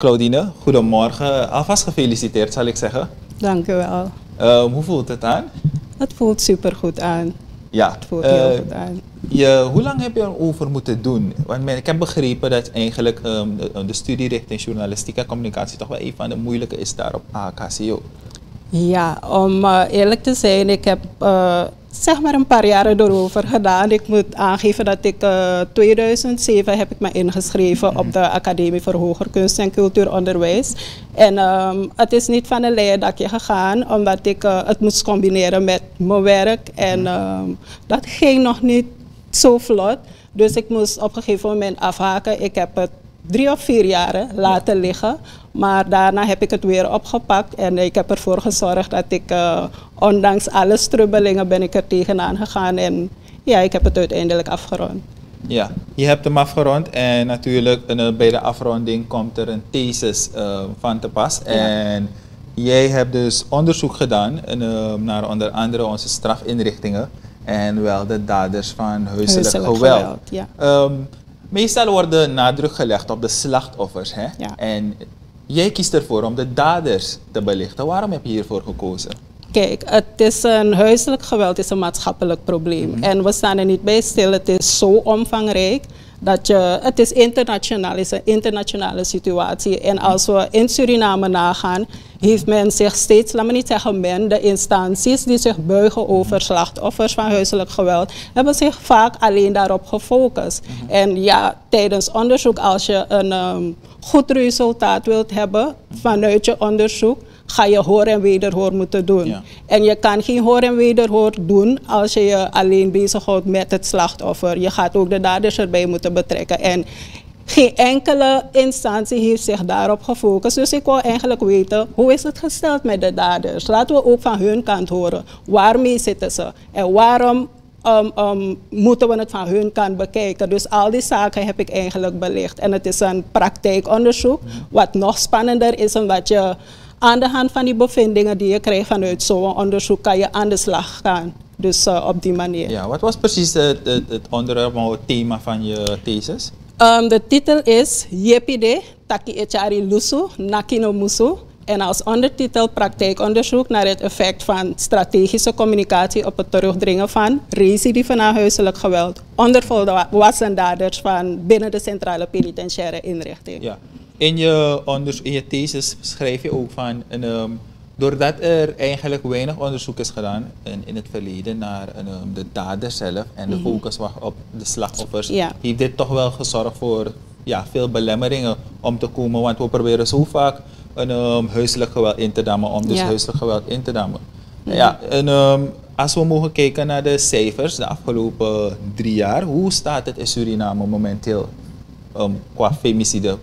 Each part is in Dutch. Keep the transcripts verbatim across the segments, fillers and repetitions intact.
Claudine, goedemorgen. Alvast gefeliciteerd, zal ik zeggen. Dank u wel. Uh, hoe voelt het aan? Het voelt supergoed aan. Ja. Het voelt uh, heel goed aan. Je, hoe lang heb je erover moeten doen? Want ik heb begrepen dat eigenlijk um, de, de studie richting journalistiek en communicatie toch wel een van de moeilijke is daar op A H K C O. Ja, om uh, eerlijk te zijn, ik heb uh, zeg maar een paar jaren erover gedaan. Ik moet aangeven dat ik uh, tweeduizend zeven heb ik me ingeschreven mm-hmm. op de Academie voor Hoger Kunst en Cultuuronderwijs. En um, het is niet van een leien dakje gegaan, omdat ik uh, het moest combineren met mijn werk. En um, dat ging nog niet zo vlot. Dus ik moest op een gegeven moment afhaken. Ik heb het drie of vier jaren laten liggen. Maar daarna heb ik het weer opgepakt en ik heb ervoor gezorgd dat ik, uh, ondanks alle strubbelingen, ben ik er tegenaan gegaan. En ja, ik heb het uiteindelijk afgerond. Ja, je hebt hem afgerond en natuurlijk uh, bij de afronding komt er een thesis uh, van te pas. Ja. En jij hebt dus onderzoek gedaan uh, naar onder andere onze strafinrichtingen en wel de daders van huiselijk, huiselijk geweld. geweld ja. um, meestal wordt de nadruk gelegd op de slachtoffers. Hè? Ja. En jij kiest ervoor om de daders te belichten. Waarom heb je hiervoor gekozen? Kijk, het is een huiselijk geweld, is een maatschappelijk probleem. Mm-hmm. En we staan er niet bij stil. Het is zo omvangrijk dat je, het is internationaal, het is een internationale situatie. En als we in Suriname nagaan, heeft men zich steeds, laat me niet zeggen men, de instanties die zich buigen over slachtoffers van huiselijk geweld, hebben zich vaak alleen daarop gefocust. Mm-hmm. En ja, tijdens onderzoek, als je een um, goed resultaat wilt hebben vanuit je onderzoek, ga je hoor en wederhoor moeten doen. Ja. En je kan geen hoor en wederhoor doen als je je alleen bezighoudt met het slachtoffer. Je gaat ook de daders erbij moeten betrekken. En geen enkele instantie heeft zich daarop gefocust. Dus ik wou eigenlijk weten, hoe is het gesteld met de daders? Laten we ook van hun kant horen. Waarmee zitten ze? En waarom um, um, moeten we het van hun kant bekijken? Dus al die zaken heb ik eigenlijk belicht. En het is een praktijkonderzoek, wat nog spannender is, omdat je aan de hand van die bevindingen die je krijgt vanuit zo'n onderzoek kan je aan de slag gaan. Dus uh, op die manier. Ja, wat was precies het, het, het onderwerp, het thema van je thesis? Um, de titel is Yepide Taki Echari Lusu Nakino Musu. En als ondertitel praktijkonderzoek naar het effect van strategische communicatie op het terugdringen van recidieven na huiselijk geweld onder volwassen daders van binnen de centrale penitentiaire inrichting. Ja. In je, onderzoek, in je thesis schrijf je ook van, een, um, doordat er eigenlijk weinig onderzoek is gedaan in, in het verleden naar een, um, de dader zelf en de mm-hmm. focus op de slachtoffers, ja. heeft dit toch wel gezorgd voor ja, veel belemmeringen om te komen, want we proberen zo vaak een um, huiselijk geweld in te dammen om dus ja. huiselijk geweld in te dammen. Mm-hmm. Ja, en, um, als we mogen kijken naar de cijfers de afgelopen drie jaar, hoe staat het in Suriname momenteel um, qua femicide?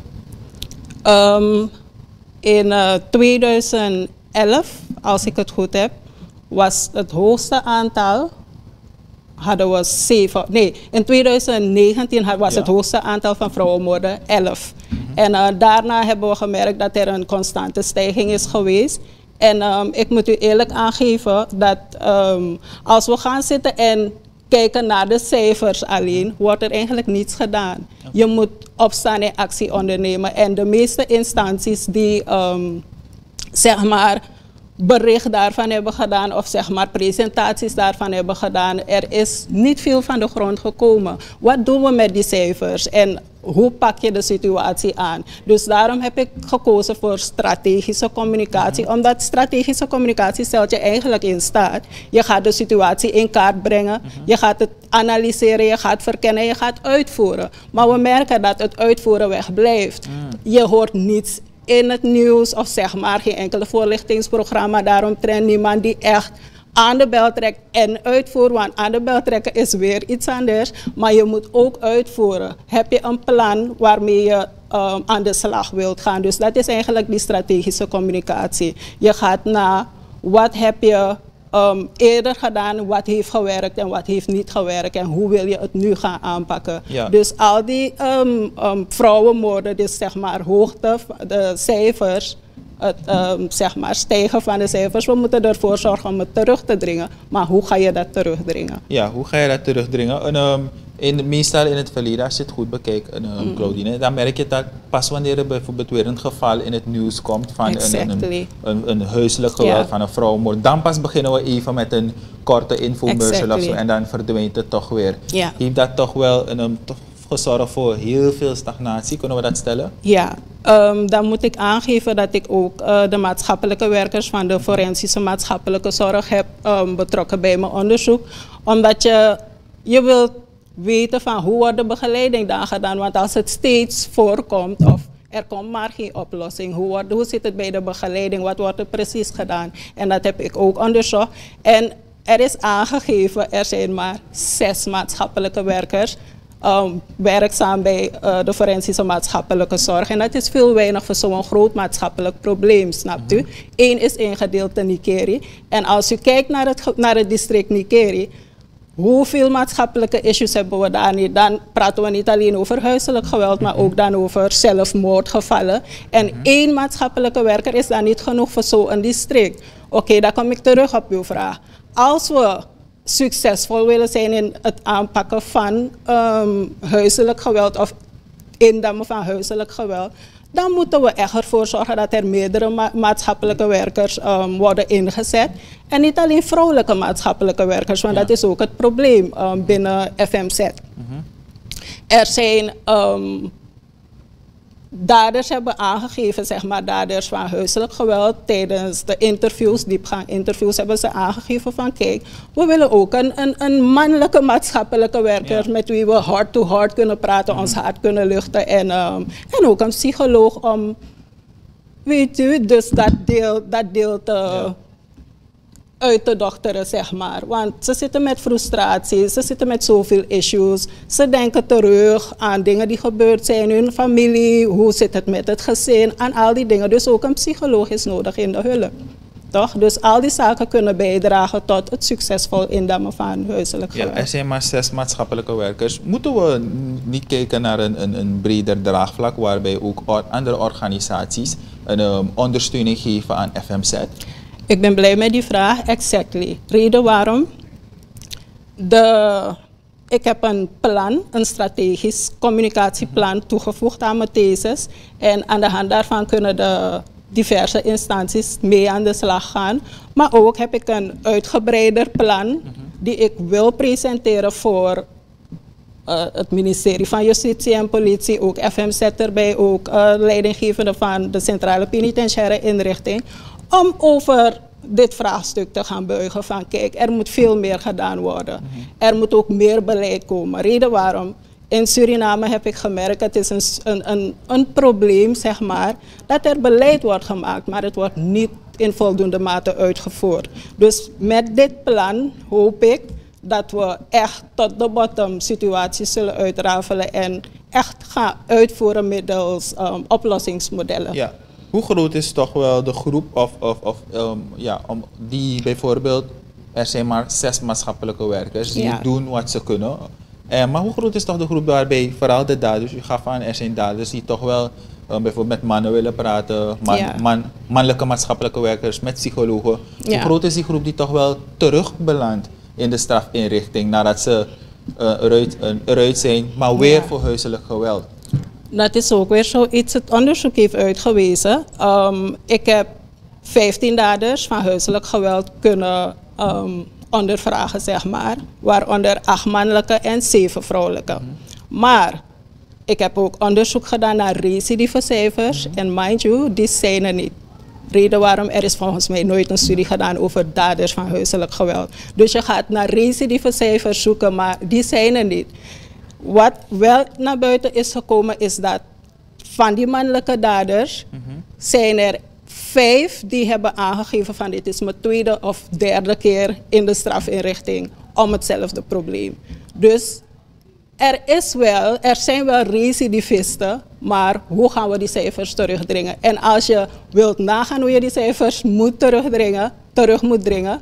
Um, in uh, tweeduizend elf, als ik het goed heb, was het hoogste aantal, hadden we zeven, nee, in tweeduizend negentien was ja. het hoogste aantal van vrouwenmoorden elf. Mm-hmm. En uh, daarna hebben we gemerkt dat er een constante stijging is geweest. En um, ik moet u eerlijk aangeven dat um, als we gaan zitten en kijken naar de cijfers alleen, wordt er eigenlijk niets gedaan. Je moet opstaan en actie ondernemen. En de meeste instanties die um, zeg maar bericht daarvan hebben gedaan of zeg maar presentaties daarvan hebben gedaan, er is niet veel van de grond gekomen. Wat doen we met die cijfers en hoe pak je de situatie aan? Dus daarom heb ik gekozen voor strategische communicatie, mm-hmm. omdat strategische communicatie stelt je eigenlijk in staat. Je gaat de situatie in kaart brengen, mm-hmm. je gaat het analyseren, je gaat verkennen, je gaat uitvoeren. Maar we merken dat het uitvoeren wegblijft. Mm. Je hoort niets in het nieuws of zeg maar geen enkele voorlichtingsprogramma daaromtrent, niemand die echt aan de bel trekt en uitvoeren, want aan de bel trekken is weer iets anders, maar je moet ook uitvoeren. Heb je een plan waarmee je um, aan de slag wilt gaan? Dus dat is eigenlijk die strategische communicatie. Je gaat naar wat heb je um, eerder gedaan, wat heeft gewerkt en wat heeft niet gewerkt en hoe wil je het nu gaan aanpakken. Ja. Dus al die um, um, vrouwenmoorden, dus zeg maar hoogte, de cijfers, het um, zeg maar stijgen van de cijfers. We moeten ervoor zorgen om het terug te dringen. Maar hoe ga je dat terugdringen? Ja, hoe ga je dat terugdringen? En, um, in, meestal in het verleden, als je het goed bekijkt, uh, mm. Claudine, dan merk je dat pas wanneer er bijvoorbeeld weer een geval in het nieuws komt van exactly. een, een, een, een huiselijk geweld yeah. van een vrouwmoord, dan pas beginnen we even met een korte infomercial exactly. of zo en dan verdwijnt het toch weer. Yeah. Heeft dat toch wel een, een toch gezorgd voor heel veel stagnatie, kunnen we dat stellen? Ja, um, dan moet ik aangeven dat ik ook uh, de maatschappelijke werkers van de forensische maatschappelijke zorg heb um, betrokken bij mijn onderzoek. Omdat je, je wilt weten van hoe wordt de begeleiding dan gedaan, want als het steeds voorkomt of er komt maar geen oplossing, hoe, wordt, hoe zit het bij de begeleiding, wat wordt er precies gedaan? En dat heb ik ook onderzocht. En er is aangegeven, er zijn maar zes maatschappelijke werkers Um, werkzaam bij uh, de forensische maatschappelijke zorg. En dat is veel weinig voor zo'n groot maatschappelijk probleem, snapt u? Eén is ingedeeld in Nikeri. En als u kijkt naar het, naar het district Nikeri, hoeveel maatschappelijke issues hebben we daar niet? Dan praten we niet alleen over huiselijk geweld, maar ook dan over zelfmoordgevallen. En mm-hmm. één maatschappelijke werker is dan niet genoeg voor zo'n district. Oké, okay, dan kom ik terug op uw vraag. Als we succesvol willen zijn in het aanpakken van um, huiselijk geweld of indammen van huiselijk geweld, dan moeten we echt ervoor zorgen dat er meerdere ma maatschappelijke werkers um, worden ingezet. En niet alleen vrouwelijke maatschappelijke werkers, want ja. dat is ook het probleem um, binnen F M Z. Mm-hmm. Er zijn um, daders hebben aangegeven, zeg maar, daders van huiselijk geweld, tijdens de interviews, diepgang interviews, hebben ze aangegeven van, kijk, we willen ook een, een, een mannelijke maatschappelijke werker ja. met wie we hard to hard kunnen praten, mm. ons hart kunnen luchten en, um, en ook een psycholoog om, weet u, dus dat deel, dat deel te ja. uit te dokteren, zeg maar. Want ze zitten met frustratie, ze zitten met zoveel issues. Ze denken terug aan dingen die gebeurd zijn in hun familie, hoe zit het met het gezin, aan al die dingen. Dus ook een psycholoog is nodig in de hulp. Toch? Dus al die zaken kunnen bijdragen tot het succesvol indammen van huiselijk geweld. Ja, er zijn maar zes maatschappelijke werkers. Moeten we niet kijken naar een, een, een breder draagvlak waarbij ook or, andere organisaties een um, ondersteuning geven aan F M Z? Ik ben blij met die vraag, exactly. Reden waarom? De, ik heb een plan, een strategisch communicatieplan toegevoegd aan mijn thesis. En aan de hand daarvan kunnen de diverse instanties mee aan de slag gaan. Maar ook heb ik een uitgebreider plan die ik wil presenteren voor uh, het ministerie van Justitie en Politie, ook F M Z erbij, ook uh, leidinggevende van de Centrale Penitentiaire Inrichting, om over dit vraagstuk te gaan buigen van, kijk, er moet veel meer gedaan worden. Mm-hmm. Er moet ook meer beleid komen. Reden waarom? In Suriname heb ik gemerkt, het is een, een, een, een probleem, zeg maar, dat er beleid wordt gemaakt, maar het wordt niet in voldoende mate uitgevoerd. Dus met dit plan hoop ik dat we echt tot de bottom situatie zullen uitrafelen en echt gaan uitvoeren middels um, oplossingsmodellen. Ja. Hoe groot is toch wel de groep of, of, of um, ja, om die bijvoorbeeld, er zijn maar zes maatschappelijke werkers die ja. doen wat ze kunnen. Uh, maar hoe groot is toch de groep waarbij vooral de daders, u gaf aan, er zijn daders die toch wel um, bijvoorbeeld met mannen willen praten, man, ja. man, mannelijke maatschappelijke werkers, met psychologen. Ja. Hoe groot is die groep die toch wel terugbelandt in de strafinrichting nadat ze uh, eruit, uh, eruit zijn, maar weer ja. voor huiselijk geweld? Dat is ook weer zoiets, het onderzoek heeft uitgewezen. Um, ik heb vijftien daders van huiselijk geweld kunnen um, ondervragen, zeg maar. Waaronder acht mannelijke en zeven vrouwelijke. Mm-hmm. Maar ik heb ook onderzoek gedaan naar recidivecijfers. Mm-hmm. En mind you, die zijn er niet. Reden waarom, er is volgens mij nooit een studie gedaan over daders van huiselijk geweld. Dus je gaat naar recidivecijfers zoeken, maar die zijn er niet. Wat wel naar buiten is gekomen is dat van die mannelijke daders mm-hmm. zijn er vijf die hebben aangegeven van dit is mijn tweede of derde keer in de strafinrichting om hetzelfde probleem. Dus er, is wel, er zijn wel recidivisten, maar hoe gaan we die cijfers terugdringen? En als je wilt nagaan hoe je die cijfers moet terugdringen, terug moet dringen,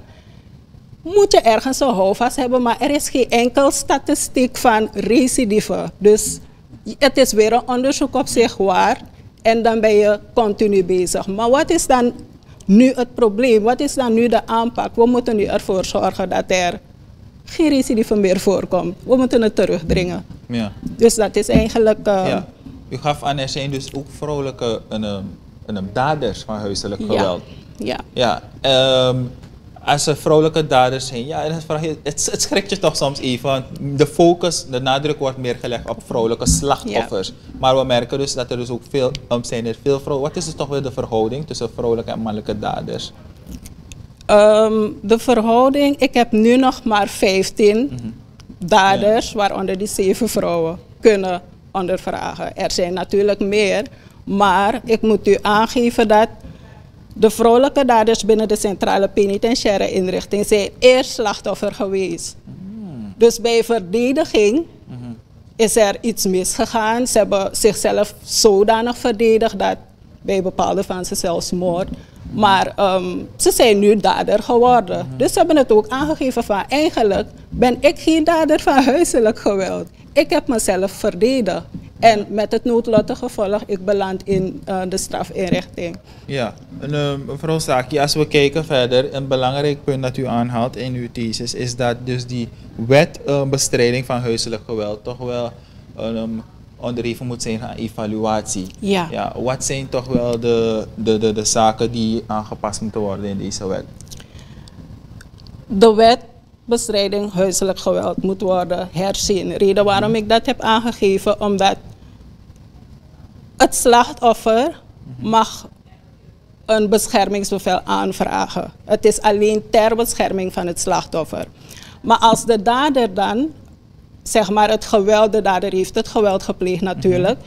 moet je ergens een houvast hebben, maar er is geen enkel statistiek van recidive. Dus het is weer een onderzoek op zich waard en dan ben je continu bezig. Maar wat is dan nu het probleem? Wat is dan nu de aanpak? We moeten nu ervoor zorgen dat er geen recidive meer voorkomt. We moeten het terugdringen. Ja. Dus dat is eigenlijk... Uh, ja. U gaf aan, er zijn dus ook vrouwelijke een, een, een daders van huiselijk geweld. Ja. Ja. ja um, als er vrouwelijke daders zijn, ja, dan vraag je, het, het schrikt je toch soms even. Want de focus, de nadruk wordt meer gelegd op vrouwelijke slachtoffers. Ja. Maar we merken dus dat er dus ook veel, um, zijn er veel vrouwen. Wat is dus toch weer de verhouding tussen vrouwelijke en mannelijke daders? Um, de verhouding, ik heb nu nog maar vijftien mm-hmm. daders, ja. waaronder die zeven vrouwen kunnen ondervragen. Er zijn natuurlijk meer, maar ik moet u aangeven dat de vrouwelijke daders binnen de centrale penitentiaire inrichting zijn eerst slachtoffer geweest. Mm. Dus bij verdediging mm-hmm. is er iets misgegaan. Ze hebben zichzelf zodanig verdedigd dat bij bepaalde van ze zelfs moord. Maar um, ze zijn nu dader geworden. Mm-hmm. Dus ze hebben het ook aangegeven van eigenlijk ben ik geen dader van huiselijk geweld. Ik heb mezelf verdedigd. En met het noodlottige gevolg, ik beland in uh, de strafinrichting. Ja, en, uh, mevrouw Saki, als we kijken verder, een belangrijk punt dat u aanhaalt in uw thesis is dat dus die wet uh, bestrijding van huiselijk geweld toch wel um, onderhevig moet zijn aan evaluatie. Ja. Ja. Wat zijn toch wel de, de, de, de zaken die aangepast moeten worden in deze wet? De wet bestrijding huiselijk geweld moet worden herzien. De reden waarom ik dat heb aangegeven, omdat het slachtoffer mag een beschermingsbevel aanvragen. Het is alleen ter bescherming van het slachtoffer. Maar als de dader dan, zeg maar het geweld, de dader heeft het geweld gepleegd natuurlijk,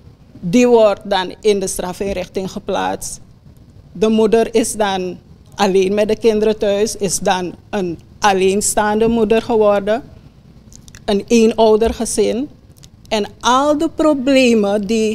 die wordt dan in de strafinrichting geplaatst. De moeder is dan alleen met de kinderen thuis, is dan een alleenstaande moeder geworden, een eenoudergezin. En al de problemen die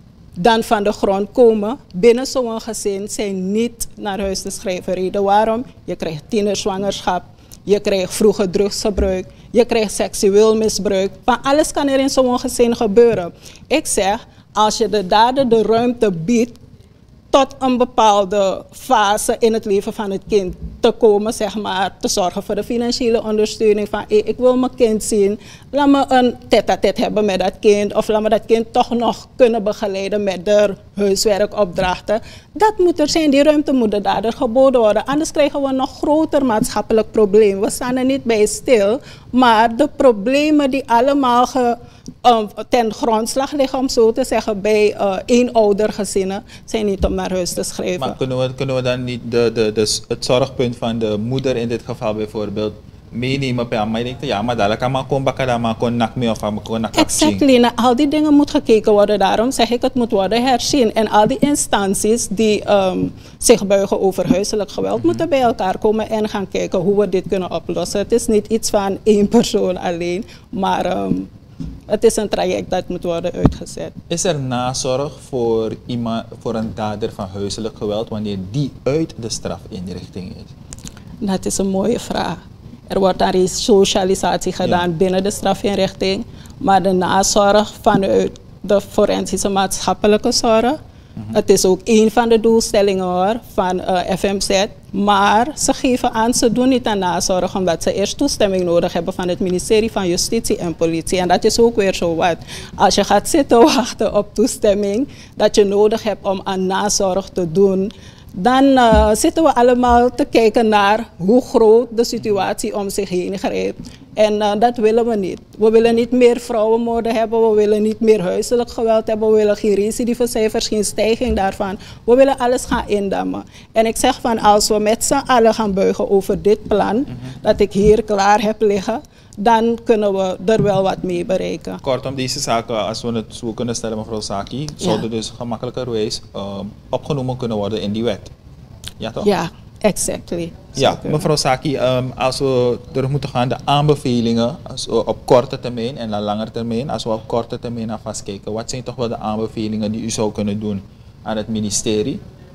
dan van de grond komen binnen zo'n gezin zijn niet naar huis te schrijven. Reden waarom? Je krijgt tienerzwangerschap, je krijgt vroege drugsgebruik, je krijgt seksueel misbruik. Van alles kan er in zo'n gezin gebeuren. Ik zeg, als je de dader de ruimte biedt tot een bepaalde fase in het leven van het kind te komen, zeg maar, te zorgen voor de financiële ondersteuning van hey, ik wil mijn kind zien, laat me een tête-à-tête hebben met dat kind of laat me dat kind toch nog kunnen begeleiden met de huiswerkopdrachten. Dat moet er zijn, die ruimte moet de dader geboden worden, anders krijgen we een nog groter maatschappelijk probleem. We staan er niet bij stil, maar de problemen die allemaal ge, um, ten grondslag liggen, om zo te zeggen, bij uh, eenoudergezinnen, zijn niet om naar huis te schrijven. Maar kunnen we, kunnen we dan niet de, de, de, het zorgpunt van de moeder in dit geval bijvoorbeeld meenemen? Maar je denkt, ja, maar daar kan maar komen bakken, maar kon nak mee of maar kon nak. Exactly, naar al die dingen moet gekeken worden. Daarom zeg ik, het moet worden herzien. En al die instanties die um, zich buigen over huiselijk geweld, mm-hmm. moeten bij elkaar komen en gaan kijken hoe we dit kunnen oplossen. Het is niet iets van één persoon alleen, maar um, het is een traject dat moet worden uitgezet. Is er nazorg voor, iemand, voor een dader van huiselijk geweld wanneer die uit de strafinrichting is? Dat is een mooie vraag. Er wordt daar socialisatie gedaan ja. binnen de strafinrichting, maar de nazorg vanuit de forensische maatschappelijke zorg, mm-hmm. het is ook een van de doelstellingen hoor, van uh, F M Z, maar ze geven aan, ze doen niet aan nazorg omdat ze eerst toestemming nodig hebben van het ministerie van Justitie en Politie. En dat is ook weer zo wat. Als je gaat zitten wachten op toestemming dat je nodig hebt om aan nazorg te doen, dan uh, zitten we allemaal te kijken naar hoe groot de situatie om zich heen grijpt. En uh, dat willen we niet. We willen niet meer vrouwenmoorden hebben, we willen niet meer huiselijk geweld hebben, we willen geen recidive cijfers, geen stijging daarvan. We willen alles gaan indammen. En ik zeg van als we met z'n allen gaan buigen over dit plan, mm-hmm. dat ik hier klaar heb liggen, dan kunnen we er wel wat mee bereiken. Kortom, deze zaken, als we het zo kunnen stellen, mevrouw Saki, zouden ja. dus gemakkelijkerwijs uh, opgenomen kunnen worden in die wet. Ja, toch? Ja, exactly. Ja, mevrouw Saki, um, als we terug moeten gaan, de aanbevelingen als we op korte termijn en op lange termijn, als we op korte termijn naar vastkijken, wat zijn toch wel de aanbevelingen die u zou kunnen doen aan het ministerie?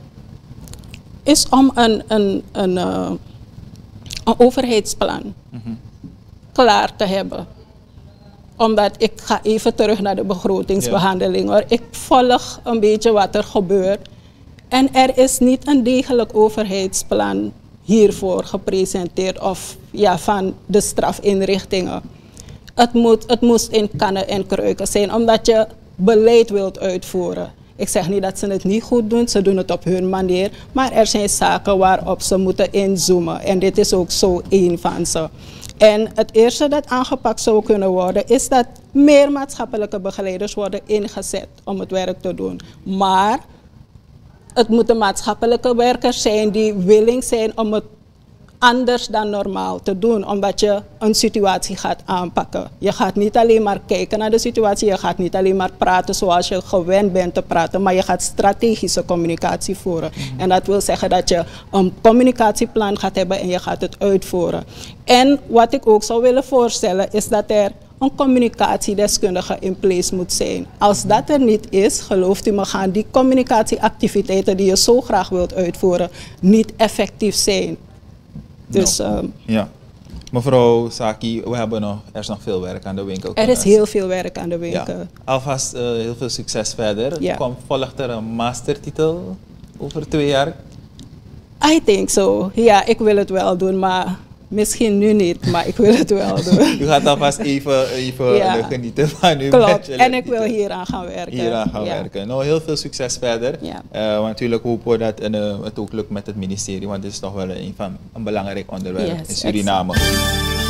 Is om een, een, een, uh, een overheidsplan mm-hmm. klaar te hebben. Omdat ik ga even terug naar de begrotingsbehandeling hoor. Ik volg een beetje wat er gebeurt. En er is niet een degelijk overheidsplan hiervoor gepresenteerd of ja, van de strafinrichtingen. Het, moet, het moest in kannen en kruiken zijn, omdat je beleid wilt uitvoeren. Ik zeg niet dat ze het niet goed doen, ze doen het op hun manier. Maar er zijn zaken waarop ze moeten inzoomen. En dit is ook zo één van ze. En het eerste dat aangepakt zou kunnen worden, is dat meer maatschappelijke begeleiders worden ingezet om het werk te doen. Maar het moeten maatschappelijke werkers zijn die willing zijn om het anders dan normaal te doen, omdat je een situatie gaat aanpakken. Je gaat niet alleen maar kijken naar de situatie, je gaat niet alleen maar praten zoals je gewend bent te praten, maar je gaat strategische communicatie voeren. Mm-hmm. En dat wil zeggen dat je een communicatieplan gaat hebben en je gaat het uitvoeren. En wat ik ook zou willen voorstellen is dat er een communicatiedeskundige in place moet zijn. Als dat er niet is, gelooft u me, gaan die communicatieactiviteiten die je zo graag wilt uitvoeren niet effectief zijn. Dus, no. um, ja. Mevrouw Saki, we hebben nog, er is nog veel werk aan de winkel. Er is heel veel werk aan de winkel. Ja. Alvast uh, heel veel succes verder. Ja. Komt, volgt er een mastertitel over twee jaar? I think so. Ja, ik wil het wel doen, maar misschien nu niet, maar ik wil het wel doen. U gaat alvast even, even ja. genieten van uw Klopt, en ik wil hieraan gaan werken. Hieraan gaan ja. werken. Nou, heel veel succes verder. Ja. Uh, want natuurlijk hopen we dat uh, het ook lukt met het ministerie, want dit is toch wel een, van, een belangrijk onderwerp yes, in Suriname. Exactly.